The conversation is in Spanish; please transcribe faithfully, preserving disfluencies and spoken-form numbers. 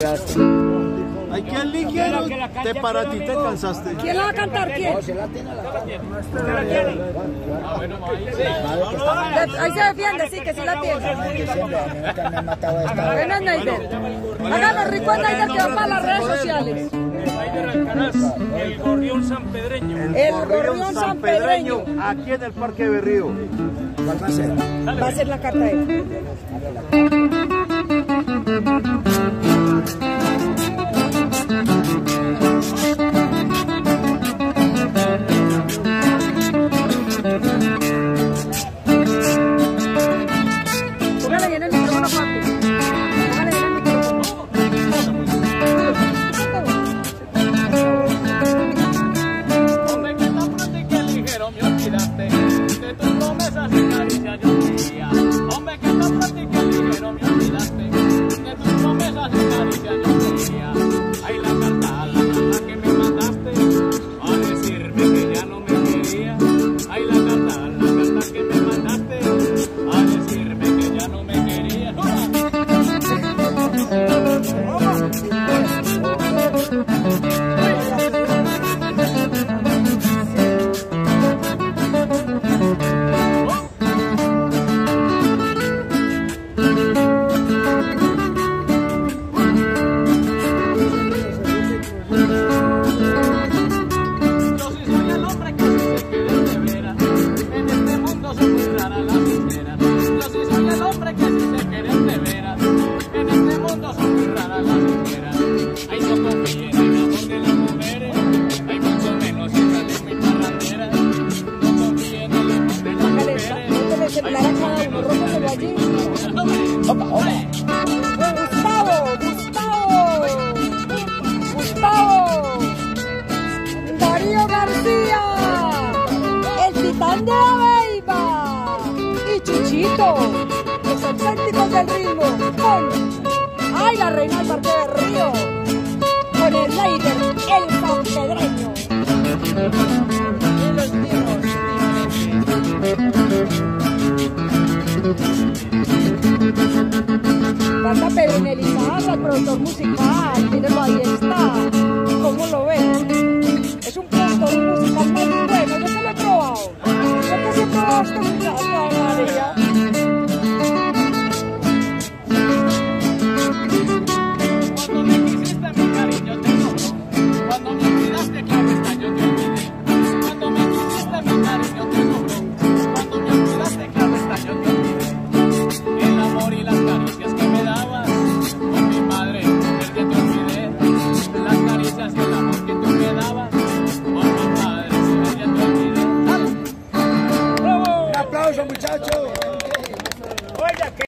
Ay, qué ligero, te para ti te cansaste. ¿Quién la va a cantar? ¿Quién? Ahí se defiende, sí, que sí la tiene. Bueno, Neider. Háganos rico a Neider que va para las redes sociales. Neider Alcaraz, el gorrión sanpedreño. El gorrión sanpedreño, aquí en el Parque Berrío. ¿Cuál va a ser? Va a ser la carta de él. Póngale bien el micrófono, papi. Póngale bien el micrófono. Hombre, que tan pronto y que ligero me olvidaste de tus promesas y caricias yo quería. Hombre, que tan pronto y que ligero me olvidaste de tus promesas y caricias yo quería. Ay, la carta, la carta que me mandaste a decirme que ya no me quería. Ay, la carta, la carta que me mandaste a decirme que ya no me quería. Gustavo, Gustavo, Gustavo, Darío García, el titán de la Beiba y Chichito, los auténticos del ritmo, con ay, la reina del Parque del Río, con el Neider, el sanpedreño. Y los mismos. Banda Pedro Elizalde, el productor musical, mírenlo, ahí está. ¿Cómo lo ven? Es un productor musical muy bueno, yo se lo he probado. Yo que sí he probado este muchacho, María. Cuando me quisiste mi cariño te sobró, cuando me olvidaste claro está yo te olvidé. Cuando me quisiste mi cariño te sobró, cuando me olvidaste claro está yo te olvidé. El amor y las caricias que me dabas, con mi madre el que te olvidé. Las caricias y el amor que tú me dabas, con mi madre el que te olvidé. Un aplauso, muchachos.